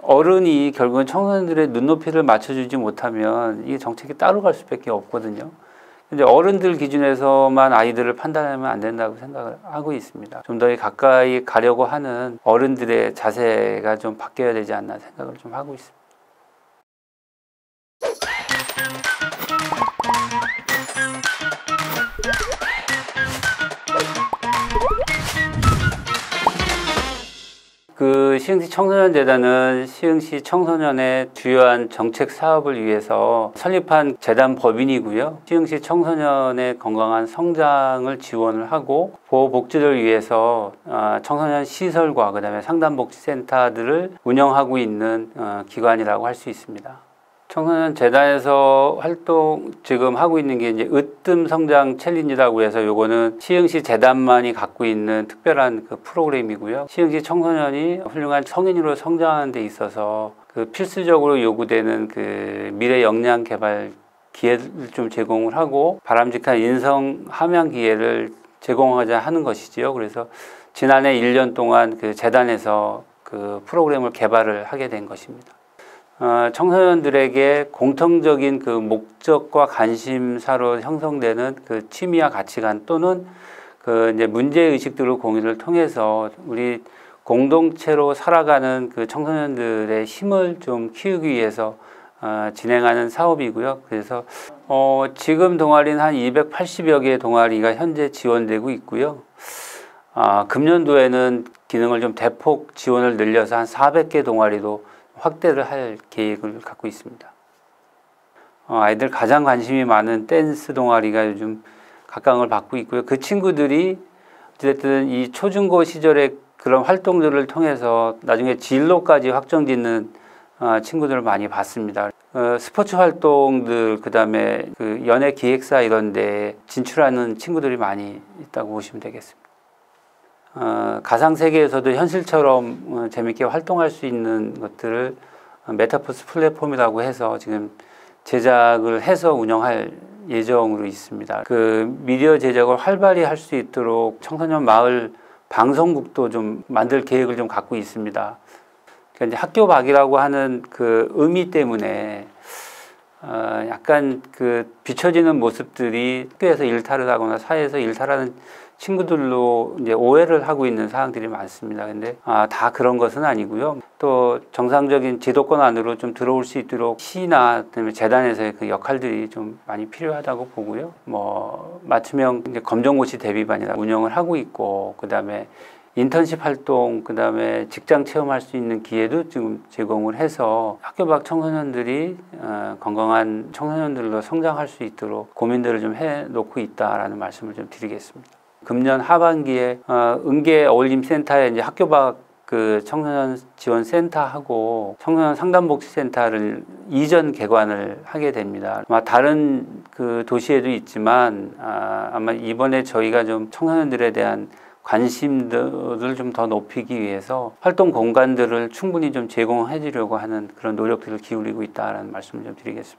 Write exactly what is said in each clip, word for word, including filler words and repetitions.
어른이 결국은 청소년들의 눈높이를 맞춰주지 못하면 이 정책이 따로 갈 수밖에 없거든요. 근데 어른들 기준에서만 아이들을 판단하면 안 된다고 생각을 하고 있습니다. 좀 더 가까이 가려고 하는 어른들의 자세가 좀 바뀌어야 되지 않나 생각을 좀 하고 있습니다. 그 시흥시 청소년재단은 시흥시 청소년의 주요한 정책 사업을 위해서 설립한 재단 법인이고요. 시흥시 청소년의 건강한 성장을 지원을 하고 보호복지를 위해서 청소년 시설과 그다음에 상담복지센터들을 운영하고 있는 기관이라고 할 수 있습니다. 청소년 재단에서 활동 지금 하고 있는 게 이제 으뜸 성장 챌린지라고 해서 요거는 시흥시 재단만이 갖고 있는 특별한 그 프로그램이고요. 시흥시 청소년이 훌륭한 성인으로 성장하는 데 있어서 그 필수적으로 요구되는 그 미래 역량 개발 기회를 좀 제공을 하고 바람직한 인성 함양 기회를 제공하자 하는 것이지요. 그래서 지난해 일 년 동안 그 재단에서 그 프로그램을 개발을 하게 된 것입니다. 어, 청소년들에게 공통적인 그 목적과 관심사로 형성되는 그 취미와 가치관 또는 그 이제 문제의식들을 공유를 통해서 우리 공동체로 살아가는 그 청소년들의 힘을 좀 키우기 위해서 어, 진행하는 사업이고요. 그래서 어, 지금 동아리는 한 이백팔십여 개의 동아리가 현재 지원되고 있고요. 어, 금년도에는 기능을 좀 대폭 지원을 늘려서 한 사백 개 동아리도 확대를 할 계획을 갖고 있습니다. 어, 아이들 가장 관심이 많은 댄스 동아리가 요즘 각광을 받고 있고요. 그 친구들이 어쨌든 이 초중고 시절의 그런 활동들을 통해서 나중에 진로까지 확정짓는 어, 친구들을 많이 봤습니다. 어, 스포츠 활동들 그다음에 그 연예 기획사 이런 데 진출하는 친구들이 많이 있다고 보시면 되겠습니다. 어, 가상세계에서도 현실처럼 어, 재밌게 활동할 수 있는 것들을 메타버스 플랫폼이라고 해서 지금 제작을 해서 운영할 예정으로 있습니다. 그 미디어 제작을 활발히 할 수 있도록 청소년 마을 방송국도 좀 만들 계획을 좀 갖고 있습니다. 그러니까 이제 학교 밖이라고 하는 그 의미 때문에 어, 약간 그 비춰지는 모습들이 학교에서 일탈을 하거나 사회에서 일탈하는 친구들로 이제 오해를 하고 있는 사항들이 많습니다. 근데 아, 다 그런 것은 아니고요. 또 정상적인 지도권 안으로 좀 들어올 수 있도록 시나 그다음에 재단에서의 그 역할들이 좀 많이 필요하다고 보고요. 뭐 맞춤형 이제 검정고시 대비반이라 운영을 하고 있고 그다음에 인턴십 활동, 그 다음에 직장 체험할 수 있는 기회도 지금 제공을 해서 학교 밖 청소년들이 어, 건강한 청소년들로 성장할 수 있도록 고민들을 좀 해놓고 있다라는 말씀을 좀 드리겠습니다. 금년 하반기에 어, 은계 어울림센터에 이제 학교 밖 그 청소년 지원 센터하고 청소년 상담복지센터를 이전 개관을 하게 됩니다. 아마 다른 그 도시에도 있지만 아, 아마 이번에 저희가 좀 청소년들에 대한 관심들을 좀 더 높이기 위해서 활동 공간들을 충분히 좀 제공해 주려고 하는 그런 노력들을 기울이고 있다라는 말씀을 좀 드리겠습니다.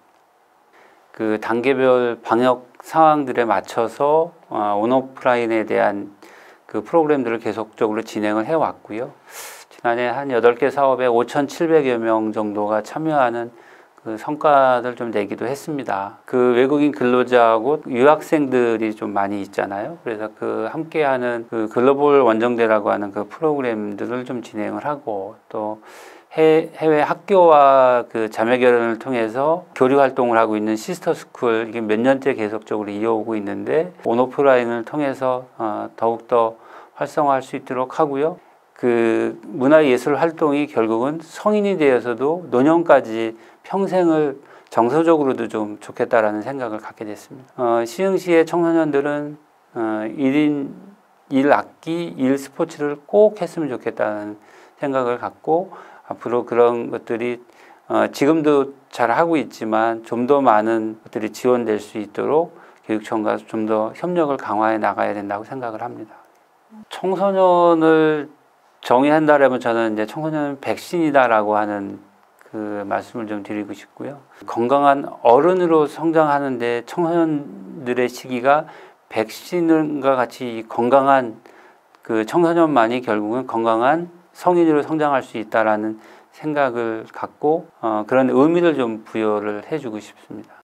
그 단계별 방역 상황들에 맞춰서 어, 온오프라인에 대한 그 프로그램들을 계속적으로 진행을 해왔고요. 지난해 한 여덟 개 사업에 오천칠백여 명 정도가 참여하는 그 성과를 좀 내기도 했습니다. 그 외국인 근로자하고 유학생들이 좀 많이 있잖아요. 그래서 그 함께하는 그 글로벌 원정대라고 하는 그 프로그램들을 좀 진행을 하고 또 해외 학교와 그 자매 결연을 통해서 교류 활동을 하고 있는 시스터 스쿨 이게 몇 년째 계속적으로 이어오고 있는데 온오프라인을 통해서 어, 더욱더 활성화할 수 있도록 하고요. 그 문화예술 활동이 결국은 성인이 되어서도 노년까지 평생을 정서적으로도 좀 좋겠다라는 생각을 갖게 됐습니다. 어, 시흥시의 청소년들은 어, 일 인 일 악기 일 스포츠를 꼭 했으면 좋겠다는 생각을 갖고 앞으로 그런 것들이 어, 지금도 잘 하고 있지만 좀 더 많은 것들이 지원될 수 있도록 교육청과 좀 더 협력을 강화해 나가야 된다고 생각을 합니다. 청소년을 정의한다라면 저는 이제 청소년은 백신이다라고 하는 그 말씀을 좀 드리고 싶고요. 건강한 어른으로 성장하는데 청소년들의 시기가 백신과 같이 건강한 그 청소년만이 결국은 건강한 성인으로 성장할 수 있다라는 생각을 갖고 어, 그런 의미를 좀 부여를 해주고 싶습니다.